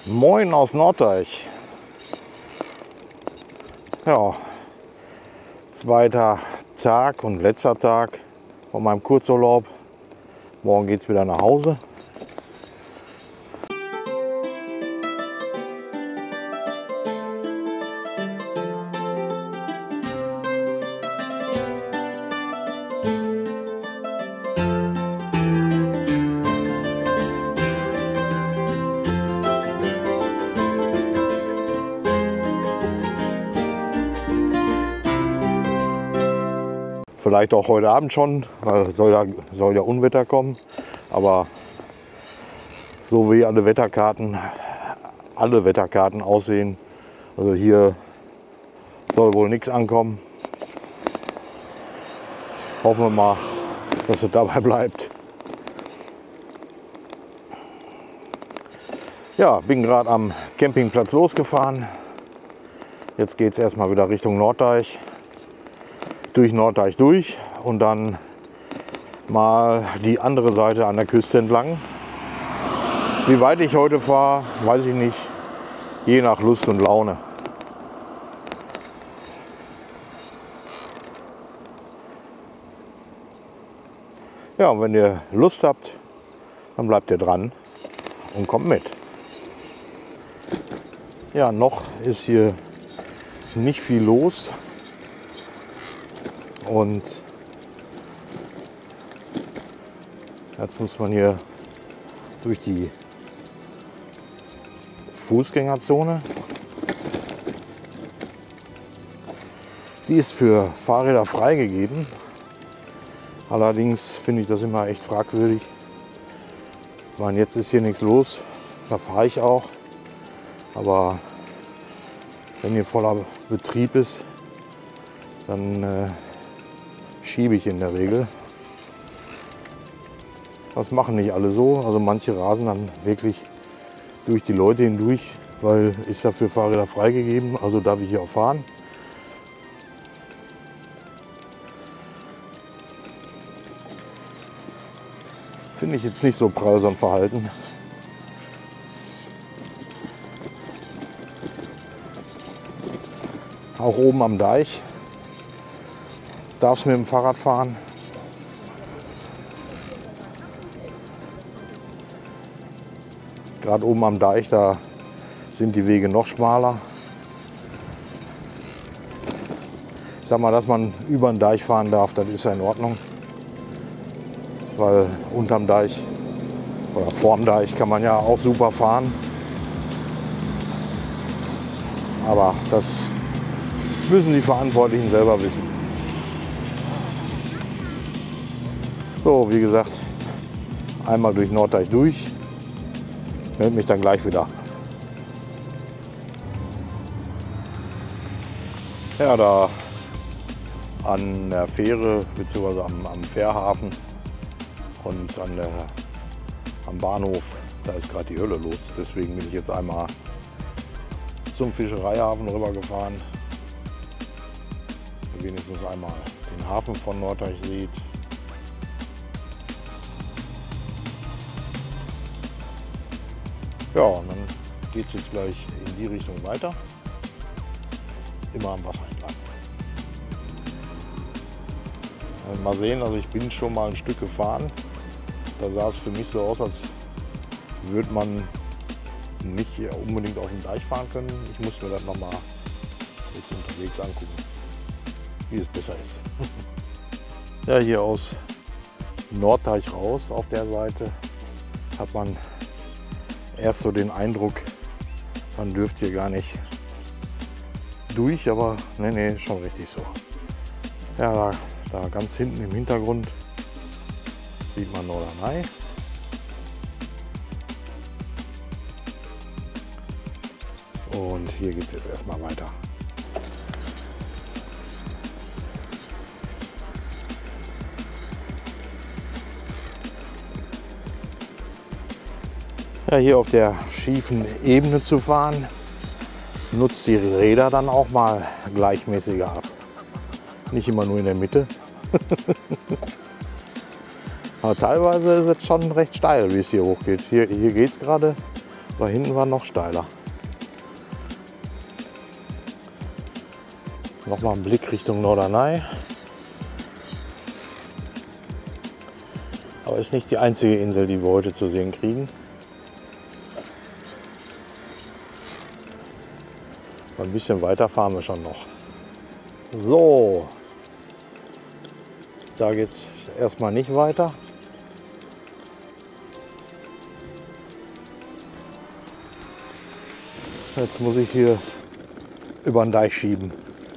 Moin aus Norddeich. Ja, zweiter Tag und letzter Tag von meinem Kurzurlaub. Morgen geht es wieder nach Hause. Vielleicht auch heute Abend schon, weil soll ja Unwetter kommen. Aber so wie alle Wetterkarten aussehen, also hier soll wohl nichts ankommen. Hoffen wir mal, dass es dabei bleibt. Ja, bin gerade am Campingplatz losgefahren. Jetzt geht es erstmal wieder Richtung Norddeich. Durch Norddeich durch und dann mal die andere Seite an der Küste entlang. Wie weit ich heute fahre, weiß ich nicht, je nach Lust und Laune. Ja, und wenn ihr Lust habt, dann bleibt ihr dran und kommt mit. Ja, noch ist hier nicht viel los. Und jetzt muss man hier durch die Fußgängerzone. Die ist für Fahrräder freigegeben. Allerdings finde ich das immer echt fragwürdig. Ich meine, jetzt ist hier nichts los, da fahre ich auch. Aber wenn hier voller Betrieb ist, dann schiebe ich in der Regel. Das machen nicht alle so. Also manche rasen dann wirklich durch die Leute hindurch, weil ist ja für Fahrräder freigegeben, also darf ich hier auch fahren. Finde ich jetzt nicht so prall, so ein Verhalten. Auch oben am Deich darfst du mit dem Fahrrad fahren. Gerade oben am Deich, da sind die Wege noch schmaler. Ich sag mal, dass man über den Deich fahren darf, das ist ja in Ordnung. Weil unterm Deich oder vorm Deich kann man ja auch super fahren. Aber das müssen die Verantwortlichen selber wissen. So, wie gesagt, einmal durch Norddeich durch, melde mich dann gleich wieder. Ja, da an der Fähre bzw. am Fährhafen und am Bahnhof, da ist gerade die Hölle los. Deswegen bin ich jetzt einmal zum Fischereihafen rübergefahren. Wenigstens einmal den Hafen von Norddeich seht. Ja, und dann geht es jetzt gleich in die Richtung weiter. Immer am Wasser entlang. Mal sehen, also ich bin schon mal ein Stück gefahren. Da sah es für mich so aus, als würde man nicht unbedingt auf dem Deich fahren können. Ich muss mir das nochmal jetzt unterwegs angucken, wie es besser ist. Ja, hier aus Norddeich raus auf der Seite hat man erst so den Eindruck, man dürfte hier gar nicht durch, aber nee, schon richtig so. Ja, da ganz hinten im Hintergrund sieht man Norderney. Und hier geht es jetzt erstmal weiter. Ja, hier auf der schiefen Ebene zu fahren, nutzt die Räder dann auch mal gleichmäßiger ab. Nicht immer nur in der Mitte. Aber teilweise ist es schon recht steil, wie es hier hochgeht. Hier geht es gerade Da hinten war noch steiler. Nochmal ein Blick Richtung Norderney. Aber ist nicht die einzige Insel, die wir heute zu sehen kriegen. Ein bisschen weiter fahren wir schon noch. So, da geht es erstmal nicht weiter. Jetzt muss ich hier über den Deich schieben.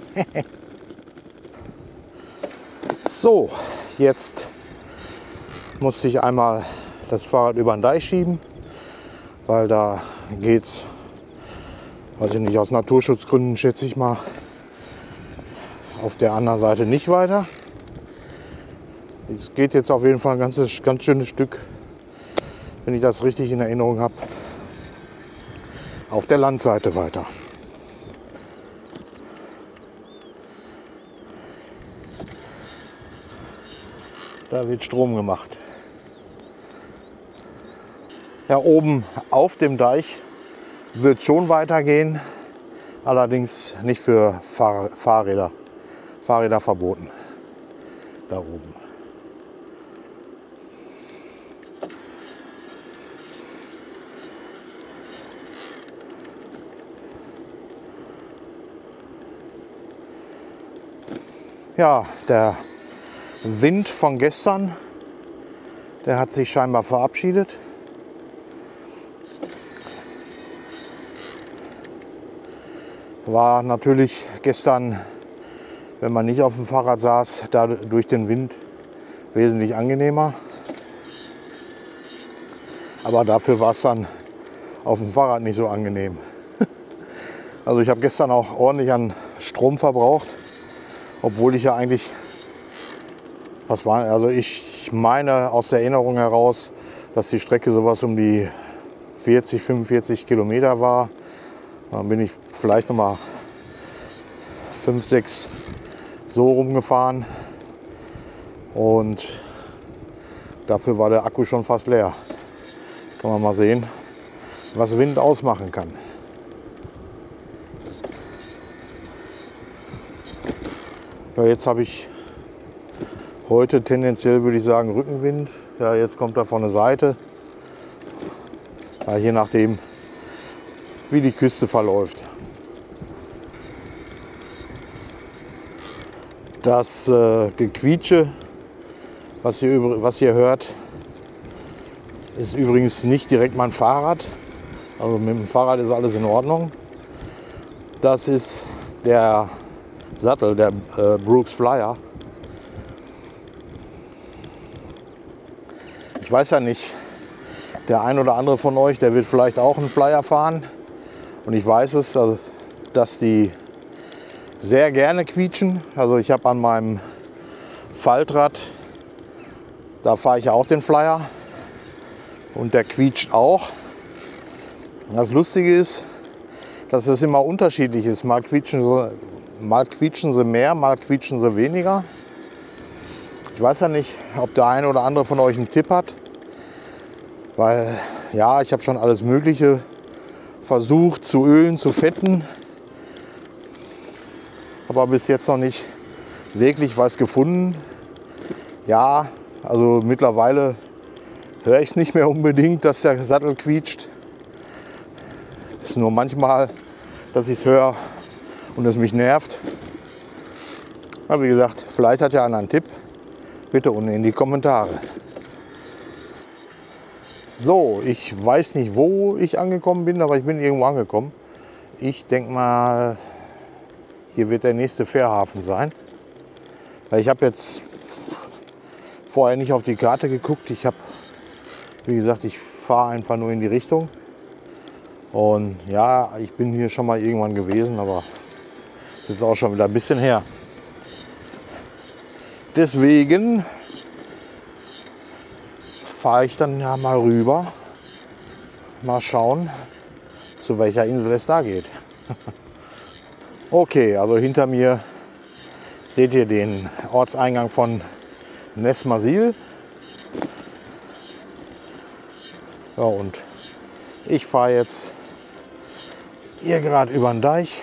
So, jetzt musste ich einmal das Fahrrad über den Deich schieben, weil da geht's, weiß ich nicht, aus Naturschutzgründen schätze ich mal, auf der anderen Seite nicht weiter. Es geht jetzt auf jeden Fall ein ganz schönes Stück, wenn ich das richtig in Erinnerung habe, auf der Landseite weiter. Da wird Strom gemacht. Ja, oben auf dem Deich wird es schon weitergehen, allerdings nicht für Fahrräder. Fahrräder verboten. Da oben. Ja, der Wind von gestern, der hat sich scheinbar verabschiedet. War natürlich gestern, wenn man nicht auf dem Fahrrad saß, da durch den Wind wesentlich angenehmer. Aber dafür war es dann auf dem Fahrrad nicht so angenehm. Also ich habe gestern auch ordentlich an Strom verbraucht, obwohl ich ja eigentlich, also ich meine aus der Erinnerung heraus, dass die Strecke sowas um die 40, 45 Kilometer war. Dann bin ich vielleicht noch mal 5, 6 so rumgefahren und dafür war der Akku schon fast leer. Kann man mal sehen, was Wind ausmachen kann. Ja, jetzt habe ich heute tendenziell, würde ich sagen, Rückenwind. Ja, jetzt kommt er von der Seite. Ja, je nachdem, wie die Küste verläuft. Das Gequietsche, was ihr hört, ist übrigens nicht direkt mein Fahrrad. Also mit dem Fahrrad ist alles in Ordnung. Das ist der Sattel, der Brooks Flyer. Ich weiß ja nicht, der ein oder andere von euch, der wird vielleicht auch einen Flyer fahren. Und ich weiß es, also, dass die sehr gerne quietschen. Also ich habe an meinem Faltrad, da fahre ich ja auch den Flyer. Und der quietscht auch. Das Lustige ist, dass es immer unterschiedlich ist. Mal quietschen sie mehr, mal quietschen sie weniger. Ich weiß ja nicht, ob der eine oder andere von euch einen Tipp hat. Weil ja, ich habe schon alles Mögliche versucht zu ölen, zu fetten. Aber bis jetzt noch nicht wirklich was gefunden. Ja, also mittlerweile höre ich es nicht mehr unbedingt, dass der Sattel quietscht. Es ist nur manchmal, dass ich es höre und es mich nervt. Aber wie gesagt, vielleicht hat ja einer einen Tipp. Bitte unten in die Kommentare. So, ich weiß nicht, wo ich angekommen bin, aber ich bin irgendwo angekommen. Ich denke mal, hier wird der nächste Fährhafen sein. Weil ich habe jetzt vorher nicht auf die Karte geguckt. Ich habe, wie gesagt, ich fahre einfach nur in die Richtung. Und ja, ich bin hier schon mal irgendwann gewesen, aber das ist jetzt auch schon wieder ein bisschen her. Deswegen fahre ich dann ja mal rüber. Mal schauen, zu welcher Insel es da geht. Okay, also hinter mir seht ihr den Ortseingang von Nesmasil. Ja, und Ich fahre jetzt hier gerade über den Deich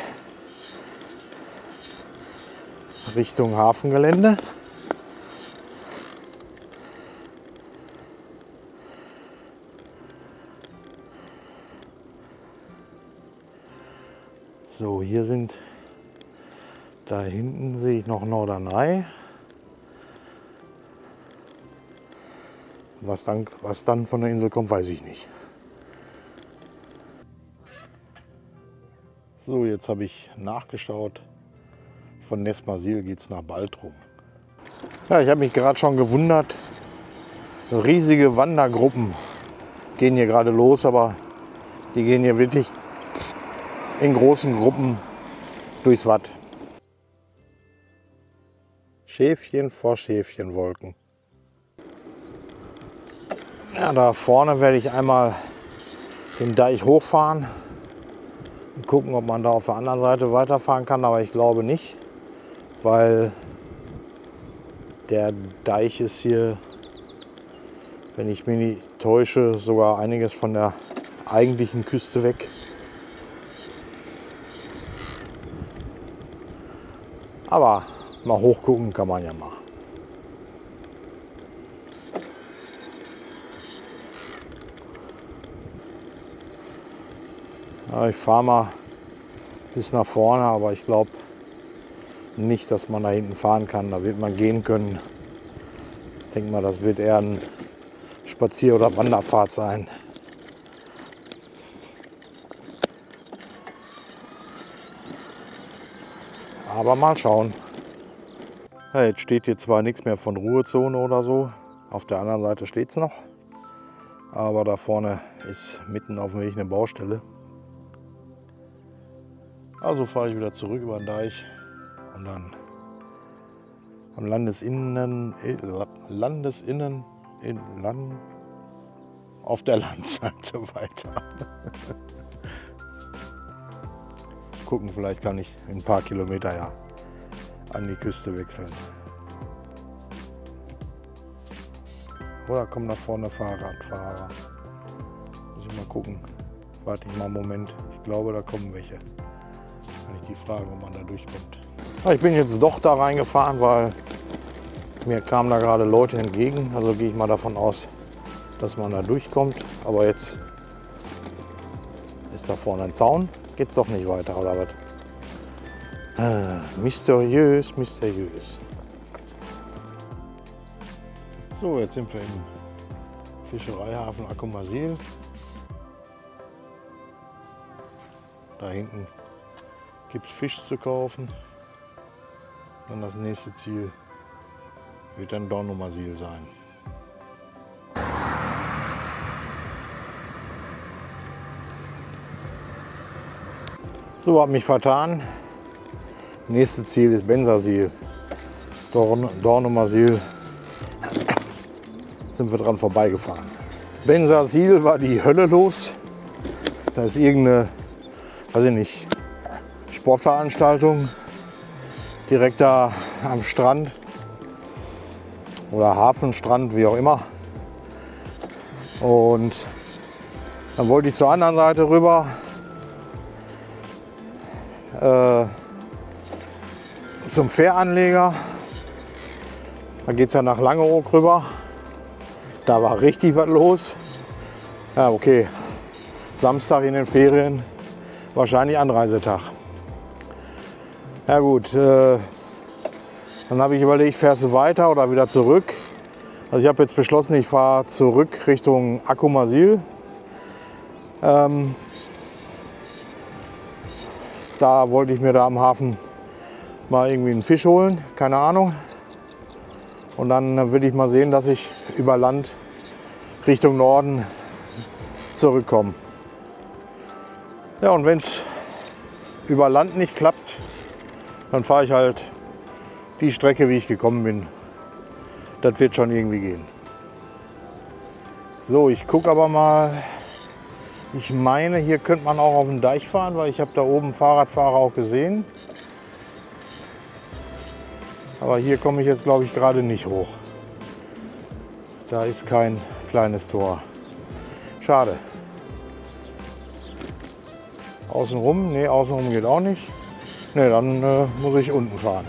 Richtung Hafengelände. So, hier sind, da hinten sehe ich noch Norderney. Was dann von der Insel kommt, weiß ich nicht. So, jetzt habe ich nachgeschaut. Von Nesmasil geht es nach Baltrum. Ja, ich habe mich gerade schon gewundert. Riesige Wandergruppen gehen hier gerade los, aber die gehen hier wirklich in großen Gruppen durchs Watt. Schäfchen vor Schäfchenwolken. Ja, da vorne werde ich einmal den Deich hochfahren und gucken, ob man da auf der anderen Seite weiterfahren kann, aber ich glaube nicht, weil der Deich ist hier, wenn ich mich nicht täusche, sogar einiges von der eigentlichen Küste weg. Aber mal hochgucken kann man ja mal. Ja, ich fahre mal bis nach vorne, aber ich glaube nicht, dass man da hinten fahren kann. Da wird man gehen können. Ich denke mal, das wird eher ein Spazier- oder Wanderfahrt sein. Aber mal schauen. Ja, jetzt steht hier zwar nichts mehr von Ruhezone oder so. Auf der anderen Seite steht es noch. Aber da vorne ist mitten auf dem Weg eine Baustelle. Also fahre ich wieder zurück über den Deich und dann am auf der Landseite weiter. Gucken, vielleicht kann ich in ein paar Kilometer ja an die Küste wechseln. Oder kommen da vorne Fahrradfahrer? Muss ich mal gucken. Warte ich mal einen Moment. Ich glaube, da kommen welche. Kann ich die fragen, ob man da durchkommt. Ich bin jetzt doch da reingefahren, weil mir kamen da gerade Leute entgegen. Also gehe ich mal davon aus, dass man da durchkommt. Aber jetzt ist da vorne ein Zaun. Geht es doch nicht weiter, oder was? Mysteriös, mysteriös. So, jetzt sind wir im Fischereihafen Akumasil. Da hinten gibt es Fisch zu kaufen. Dann das nächste Ziel wird dann Dornumersiel sein. So, habe mich vertan. Nächstes Ziel ist Bensersiel. Dornumersiel sind wir dran vorbeigefahren. Bensersiel war die Hölle los. Da ist irgendeine, weiß ich nicht, Sportveranstaltung direkt da am Strand oder Hafenstrand, wie auch immer. Und dann wollte ich zur anderen Seite rüber. Zum Fähranleger. Da geht es ja nach Langeoog rüber. Da war richtig was los. Ja, okay. Samstag in den Ferien, wahrscheinlich Anreisetag. Ja gut, dann habe ich überlegt, fährst du weiter oder wieder zurück. Also ich habe jetzt beschlossen, ich fahre zurück Richtung Akumasil. Da wollte ich mir da am Hafen mal irgendwie einen Fisch holen, keine Ahnung. Und dann will ich mal sehen, dass ich über Land Richtung Norden zurückkomme. Ja, und wenn es über Land nicht klappt, dann fahre ich halt die Strecke, wie ich gekommen bin. Das wird schon irgendwie gehen. So, ich gucke aber mal. Ich meine, hier könnte man auch auf den Deich fahren, weil ich habe da oben Fahrradfahrer auch gesehen. Aber hier komme ich jetzt, glaube ich, gerade nicht hoch. Da ist kein kleines Tor. Schade. Außenrum? Ne, außenrum geht auch nicht. Ne, dann muss ich unten fahren.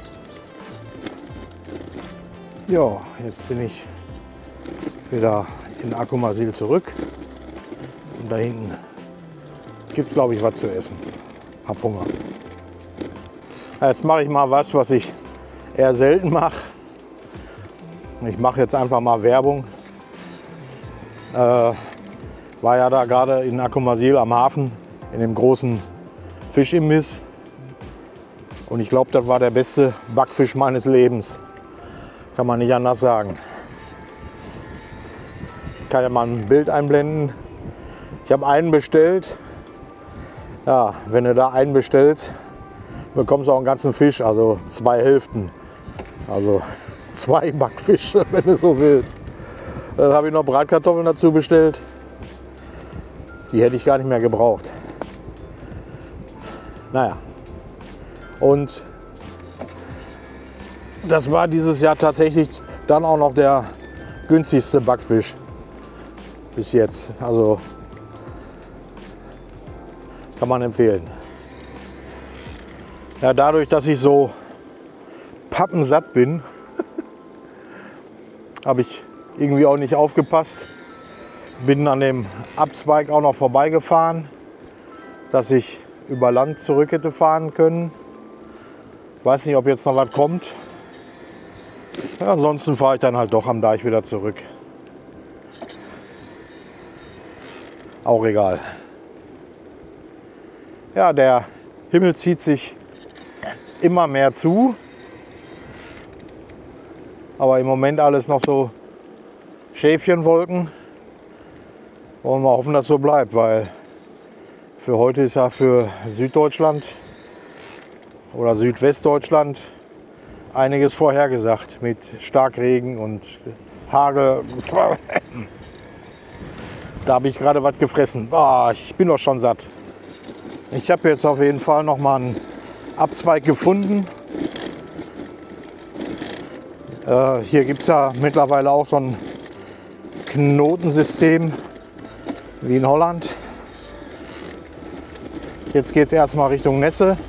Ja, jetzt bin ich wieder in Aquamazil zurück. Und da hinten gibt es, glaube ich, was zu essen. Hab Hunger. Jetzt mache ich mal was ich eher selten mache. Ich mache jetzt einfach mal Werbung. War ja da gerade in Aquamazil am Hafen in dem großen Fischimbiss. Und ich glaube, das war der beste Backfisch meines Lebens. Kann man nicht anders sagen. Ich kann ja mal ein Bild einblenden. Ich habe einen bestellt. Ja, wenn du da einen bestellst, bekommst du auch einen ganzen Fisch, also 2 Hälften. Also 2 Backfische, wenn du so willst. Dann habe ich noch Bratkartoffeln dazu bestellt. Die hätte ich gar nicht mehr gebraucht. Naja. Und das war dieses Jahr tatsächlich dann auch noch der günstigste Backfisch bis jetzt. Also kann man empfehlen. Ja, dadurch, dass ich so pappensatt bin, habe ich irgendwie auch nicht aufgepasst. Bin an dem Abzweig auch noch vorbeigefahren, dass ich über Land zurück hätte fahren können. Weiß nicht, ob jetzt noch was kommt. Ja, ansonsten fahre ich dann halt doch am Deich wieder zurück. Auch egal. Ja, der Himmel zieht sich immer mehr zu. Aber im Moment alles noch so Schäfchenwolken. Wollen wir hoffen, dass es so bleibt, weil für heute ist ja für Süddeutschland oder Südwestdeutschland einiges vorhergesagt mit Starkregen und Hagel. Da habe ich gerade was gefressen. Ich bin doch schon satt. Ich habe jetzt auf jeden Fall noch mal einen Abzweig gefunden. Hier gibt es ja mittlerweile auch so ein Knotensystem wie in Holland. Jetzt geht es erstmal Richtung Nesse.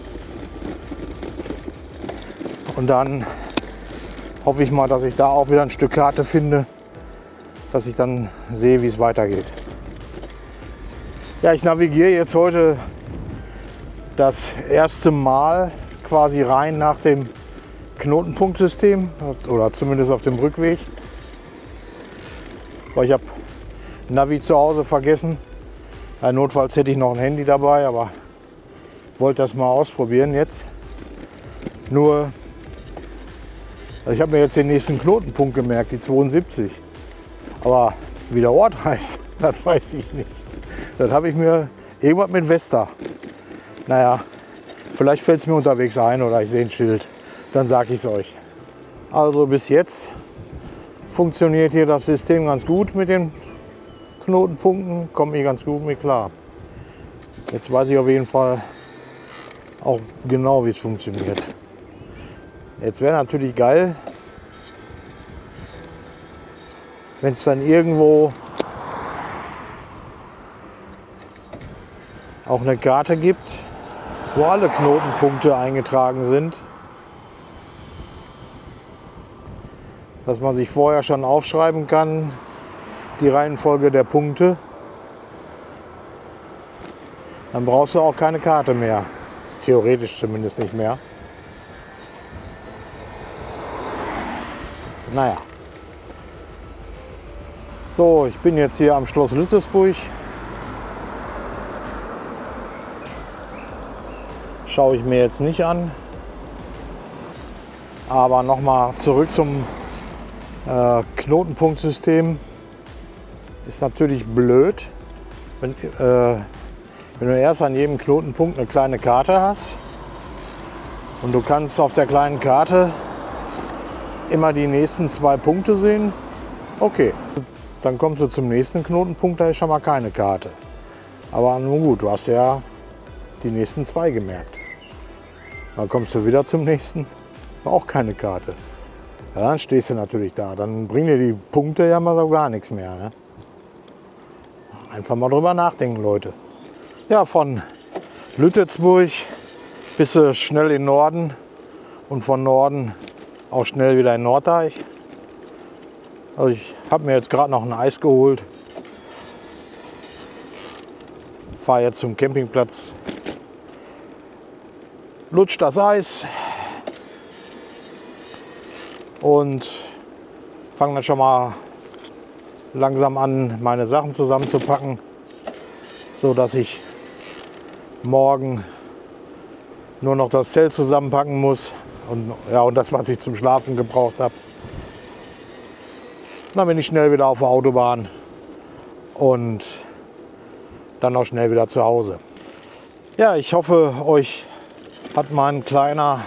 Und dann hoffe ich mal, dass ich da auch wieder ein Stück Karte finde, dass ich dann sehe, wie es weitergeht. Ja, ich navigiere jetzt heute das erste Mal quasi rein nach dem Knotenpunktsystem oder zumindest auf dem Rückweg. Weil ich habe Navi zu Hause vergessen. Ja, notfalls hätte ich noch ein Handy dabei, aber ich wollte das mal ausprobieren jetzt. Nur, ich habe mir jetzt den nächsten Knotenpunkt gemerkt, die 72. Aber wie der Ort heißt, das weiß ich nicht. Das habe ich mir irgendwas mit Vesta. Naja, vielleicht fällt es mir unterwegs ein oder ich sehe ein Schild. Dann sage ich es euch. Also bis jetzt funktioniert hier das System ganz gut mit den Knotenpunkten. Komme ich ganz gut mit klar. Jetzt weiß ich auf jeden Fall auch genau, wie es funktioniert. Jetzt wäre natürlich geil, wenn es dann irgendwo auch eine Karte gibt, wo alle Knotenpunkte eingetragen sind. Dass man sich vorher schon aufschreiben kann, die Reihenfolge der Punkte. Dann brauchst du auch keine Karte mehr. Theoretisch zumindest nicht mehr. Naja. So, ich bin jetzt hier am Schloss Lüttesburg. Schaue ich mir jetzt nicht an. Aber nochmal zurück zum Knotenpunktsystem. Ist natürlich blöd, wenn du erst an jedem Knotenpunkt eine kleine Karte hast und du kannst auf der kleinen Karte immer die nächsten 2 Punkte sehen. Okay, dann kommst du zum nächsten Knotenpunkt, da ist schon mal keine Karte. Aber nun gut, du hast ja die nächsten 2 gemerkt. Dann kommst du wieder zum nächsten, auch keine Karte. Ja, dann stehst du natürlich da. Dann bringen dir die Punkte ja mal so gar nichts mehr. Ne? Einfach mal drüber nachdenken, Leute. Ja, von Lüttetsburg bist du schnell in Norden und von Norden auch schnell wieder in Norddeich. Also ich habe mir jetzt gerade noch ein Eis geholt. Fahre jetzt zum Campingplatz. Lutsch das Eis und fange dann schon mal langsam an, meine Sachen zusammenzupacken, so dass ich morgen nur noch das Zelt zusammenpacken muss und das, was ich zum Schlafen gebraucht habe. Dann bin ich schnell wieder auf der Autobahn und dann auch schnell wieder zu Hause. Ja, ich hoffe, euch hat mein kleiner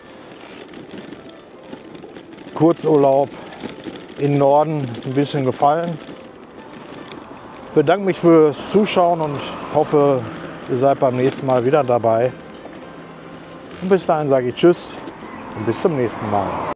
Kurzurlaub im Norden ein bisschen gefallen. Ich bedanke mich fürs Zuschauen und hoffe, ihr seid beim nächsten Mal wieder dabei. Und bis dahin sage ich Tschüss und bis zum nächsten Mal.